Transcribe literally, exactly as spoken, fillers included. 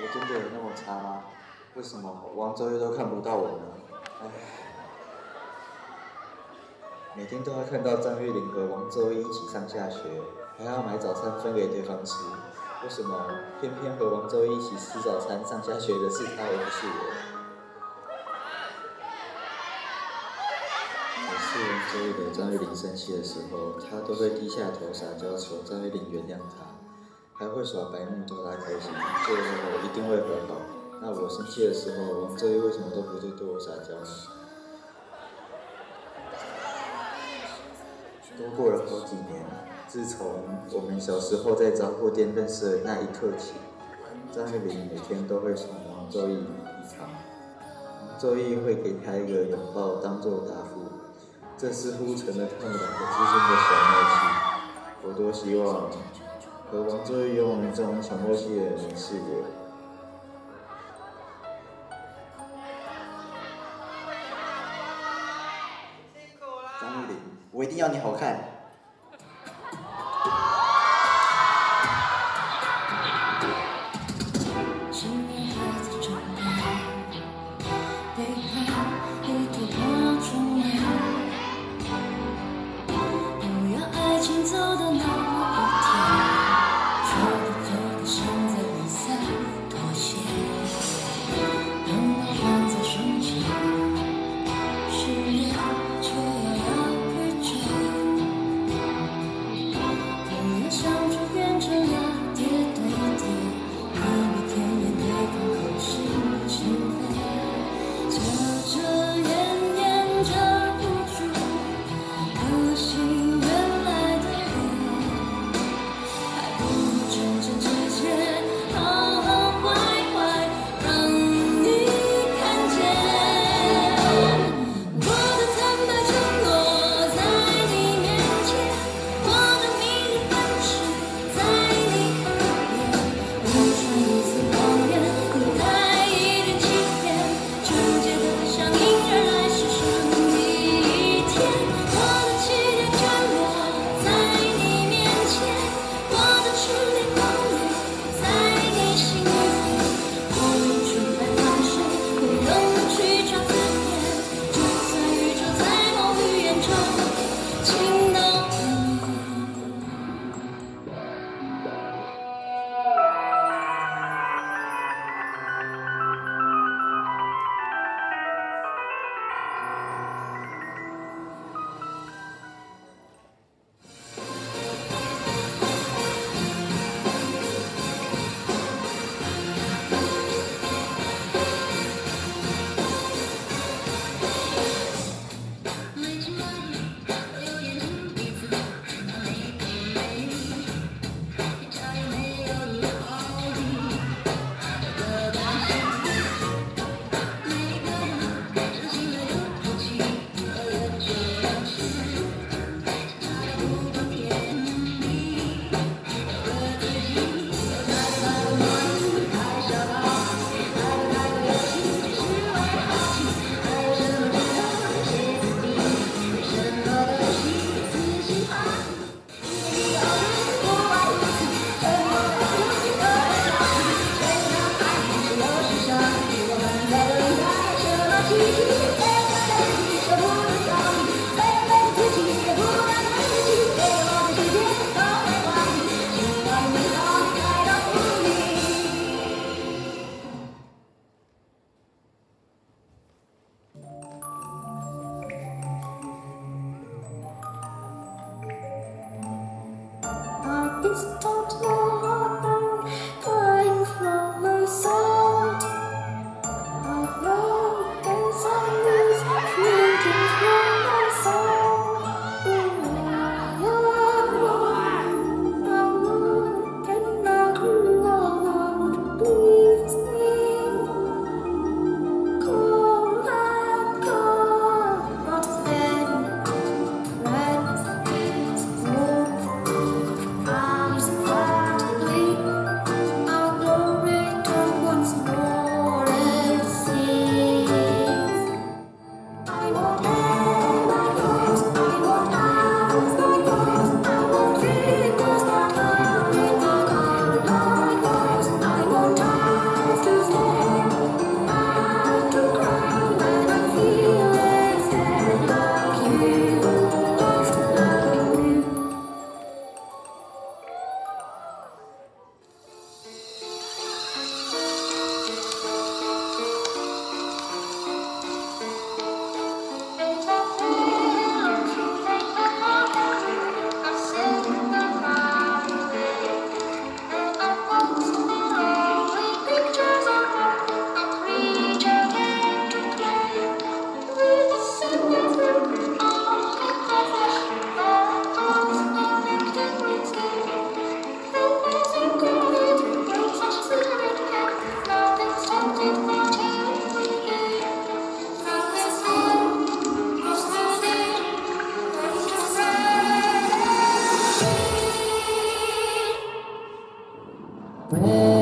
我真的有那么差吗？为什么王周月都看不到我呢？唉，每天都要看到张玉玲和王周一一起上下学，还要买早餐分给对方吃。为什么偏偏和王周一一起吃早餐上下学的是他，而不是我？每次王周一惹张玉玲生气的时候，他都会低下头撒娇求张玉玲原谅他，还会耍白目逗她开心，最后一定会和好。那我生气的时候，王周一为什么都不会对我撒娇呢？都过了好几年，自从我们小时候在杂货店认识的那一刻起，张玉玲每天都会从王周一离场，王周一会给她一个拥抱当做答复，这似乎成了他们两个之间的小默契。我多希望和王周一拥有这种小默契的人是我。张玉玲，我一定要你好看。 Pray